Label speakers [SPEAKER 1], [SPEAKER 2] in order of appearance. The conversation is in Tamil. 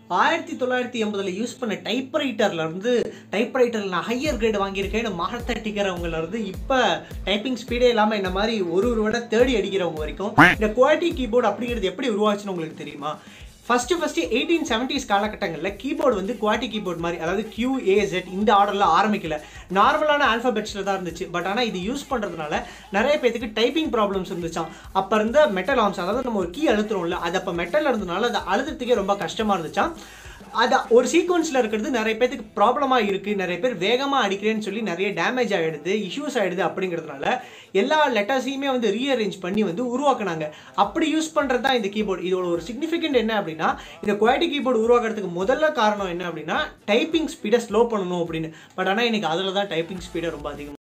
[SPEAKER 1] 1980ல யூஸ் பண்ண டைப்ரைட்டரில் நான் ஹையர் கிரேட் வாங்கியிருக்கேன்னு மரத்தட்டிக்கிறவங்கள இருந்து இப்போ டைப்பிங் ஸ்பீடே இல்லாமல் என்ன மாதிரி ஒரு விட தேடி அடிக்கிறவங்க வரைக்கும் இந்த QWERTY கீபோர்டு அப்படிங்கிறது எப்படி உருவாச்சுன்னு உங்களுக்கு தெரியுமா? ஃபஸ்ட்டு 1870s காலகட்டங்களில் கீபோர்டு வந்து QWERTY கீபோர்டு மாதிரி, அதாவது QAZ இந்த ஆர்டரில் ஆரம்பிக்கல, நார்மலான ஆல்ஃபபெட்ஸில் தான் இருந்துச்சு. பட் ஆனால் இது யூஸ் பண்ணுறதுனால நிறைய பேருக்கு டைப்பிங் ப்ராப்ளம்ஸ் இருந்துச்சாம். அப்போ இருந்த மெட்டல் ஆர்ம்ஸ், அதாவது நம்ம ஒரு கீ அழுத்துறோம்ல, அது அப்போ மெட்டல் இருந்ததுனால அதை அழுதுறதுக்கே ரொம்ப கஷ்டமாக இருந்துச்சாம். அது ஒரு சீக்வன்ஸில் இருக்கிறது நிறைய பேருக்கு ப்ராப்ளமாக இருக்குது, நிறைய பேர் வேகமாக அடிக்கிறேன்னு சொல்லி நிறைய டேமேஜ் ஆகிடுது, இஷ்யூஸ் ஆகிடுது. அப்படிங்கிறதுனால எல்லா லெட்டர்ஸையுமே வந்து ரீஅரேஞ்ச் பண்ணி வந்து உருவாக்குனாங்க. அப்படி யூஸ் பண்ணுறது தான் இந்த கீபோர்டு. இதோட ஒரு சிக்னிஃபிகண்ட் என்ன அப்படின்னா, இந்த QWERTY கீபோர்டு உருவாக்குறதுக்கு முதல்ல காரணம் என்ன அப்படின்னா டைப்பிங் ஸ்பீடை ஸ்லோ பண்ணணும் அப்படின்னு. பட் ஆனால் எனக்கு அதில் தான் டைப்பிங் ஸ்பீடை ரொம்ப அதிகம்.